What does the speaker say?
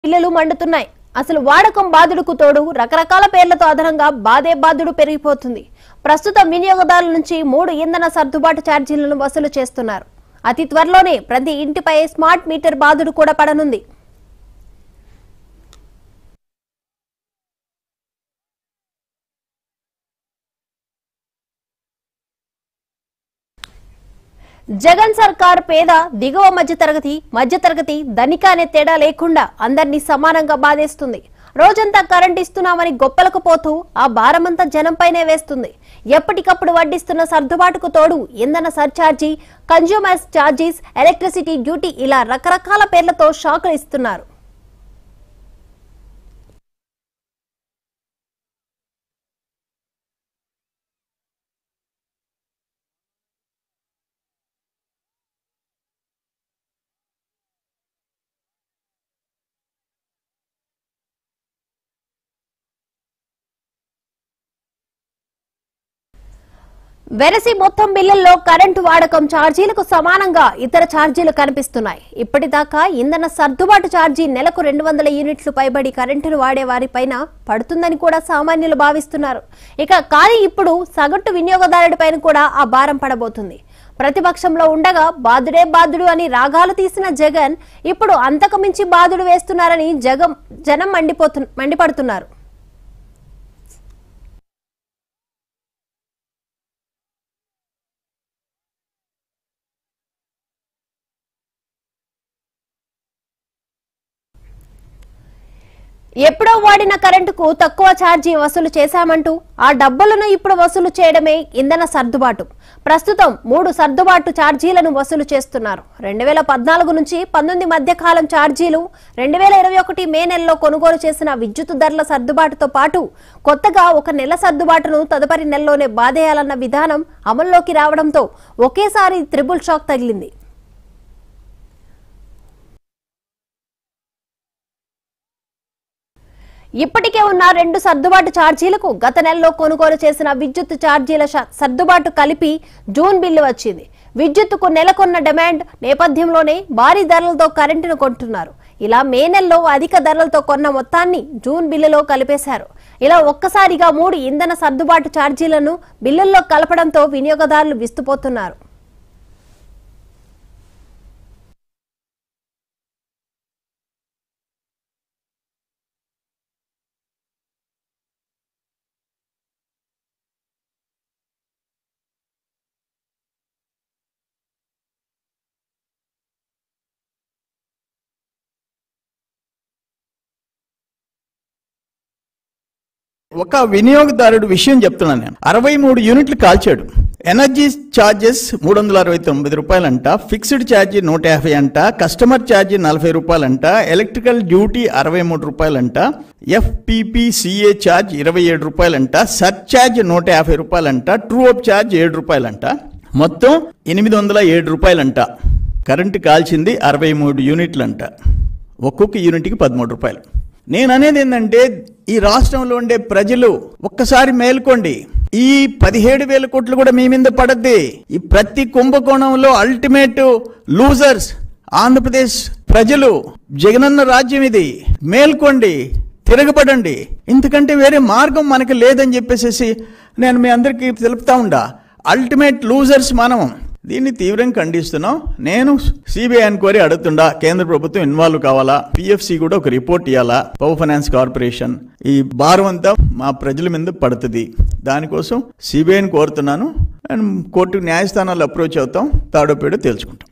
ఇళ్లలు మండుతున్నాయి. అసలు వాడకం బాదుడుకు తోడు రకరకాల పేర్లతో అదనంగా బాధే బాదుడు పెరిగిపోతుంది. ప్రస్తుతం వినియోగదారుల నుంచి 3 ఇంధన సర్దుబాటు ఛార్జీలను వసూలు చేస్తున్నారు. అతి త్వరలోనే ప్రతి ఇంటిపై స్మార్ట్ మీటర్ బాదుడు కూడా పడనుంది. జగన్ సర్కార్ పేద, దిగువ మధ్యతరగతి, ధనిక అనే తేడా లేకుండా అందరినీ సమానంగా బాధేస్తుంది. రోజంతా కరెంట్ ఇస్తున్నామని గొప్పలకు పోతూ ఆ భారమంతా జనంపైనే వేస్తుంది. ఎప్పటికప్పుడు వడ్డిస్తున్న సర్దుబాటుకు తోడు ఇంధన సర్ఛార్జీ, కన్జ్యూమర్స్ ఛార్జీస్, ఎలక్ట్రిసిటీ డ్యూటీ ఇలా రకరకాల పేర్లతో షాకులు ఇస్తున్నారు. వెరసి మొత్తం బిల్లుల్లో కరెంటు వాడకం ఛార్జీలకు సమానంగా ఇతర ఛార్జీలు కనిపిస్తున్నాయి. ఇప్పటిదాకా ఇంధన సర్దుబాటు ఛార్జీ నెలకు 200 యూనిట్లు పైబడి కరెంటును వాడే వారిపైన పడుతుందని కూడా సామాన్యులు భావిస్తున్నారు. కానీ ఇప్పుడు సగటు వినియోగదారుడిపైన కూడా ఆ భారం పడబోతుంది. ప్రతిపక్షంలో ఉండగా బాదుడే బాదుడు అని రాగాలు తీసిన జగన్ ఇప్పుడు అంతకు మించి బాదుడు వేస్తున్నారని జనం మండిపడుతున్నారు. ఎప్పుడో వాడిన కరెంటుకు తక్కువ ఛార్జీ వసూలు చేశామంటూ ఆ డబ్బులను ఇప్పుడు వసూలు చేయడమే ఇంధన సర్దుబాటు. ప్రస్తుతం 3 సర్దుబాటు ఛార్జీలను వసూలు చేస్తున్నారు. 2014 నుంచి 19 మధ్య కాలం ఛార్జీలు, 2021 మే నెలలో కొనుగోలు చేసిన విద్యుత్ ధరల సర్దుబాటుతో పాటు కొత్తగా 1 నెల సర్దుబాటును తదుపరి నెలలోనే బాధేయాలన్న విధానం అమల్లోకి రావడంతో ఒకేసారి త్రిబుల్ షాక్ తగిలింది. ఇప్పటికే ఉన్న 2 సర్దుబాటు ఛార్జీలకు గత నెలలో కొనుగోలు చేసిన విద్యుత్ ఛార్జీల సర్దుబాటు కలిపి జూన్ బిల్లు వచ్చింది. విద్యుత్తుకు నెలకొన్న డిమాండ్ నేపథ్యంలోనే భారీ ధరలతో కరెంటును కొంటున్నారు. ఇలా మే నెలలో అధిక ధరలతో కొన్న మొత్తాన్ని జూన్ బిల్లులో కలిపేశారు. ఇలా ఒక్కసారిగా 3 ఇంధన సర్దుబాటు ఛార్జీలను బిల్లుల్లో కలపడంతో వినియోగదారులు విస్తుపోతున్నారు. ఒక వినియోగదారుడు విషయం చెప్తున్నాను నేను. 63 యూనిట్లు కాల్చాడు. ఎనర్జీ ఛార్జెస్ 369 రూపాయలంట, ఫిక్స్డ్ ఛార్జీ 150 అంట, కస్టమర్ ఛార్జీ 40 రూపాయలంట, ఎలక్ట్రికల్ డ్యూటీ 63 రూపాయలంట, FPPCA ఛార్జ్ 27 రూపాయలంట, సర్ఛార్జ్ 150 రూపాయలంట, ట్రూ అప్ ఛార్జ్ 7 రూపాయలంట, మొత్తం 807 రూపాయలంట. కరెంటు కాల్చింది 63 యూనిట్లంట. ఒక్కొక్క యూనిట్కి 13 రూపాయలు. నేను అనేది ఏంటంటే, ఈ రాష్ట్రంలో ఉండే ప్రజలు ఒక్కసారి మేల్కోండి. ఈ 17,000 కోట్లు కూడా మీ మీద పడద్ది. ఈ ప్రతి కుంభకోణంలో అల్టిమేట్ లూజర్స్ ఆంధ్రప్రదేశ్ ప్రజలు. జగనన్న రాజ్యం ఇది. మేల్కోండి, తిరగబడండి. ఇంతకంటే వేరే మార్గం మనకి లేదని చెప్పేసి నేను మీ అందరికీ తెలుపుతా ఉండా. అల్టిమేట్ లూజర్స్ మనం. దీన్ని తీవ్రంగా ఖండిస్తున్నాం. నేను సిబిఐ ఎంక్వైరీ అడుగుతుండా. కేంద్ర ప్రభుత్వం ఇన్వాల్వ్ కావాలా, PFC కూడా ఒక రిపోర్ట్ ఇవ్వాలా, పవర్ ఫైనాన్స్ కార్పొరేషన్. ఈ భారం అంతా మా ప్రజల మీద పడుతుంది. దానికోసం సిబిఐని కోరుతున్నాను. అండ్ కోర్టు న్యాయస్థానాలు అప్రోచ్ అవుతాం. తాడో పేడో తేల్చుకుంటాం.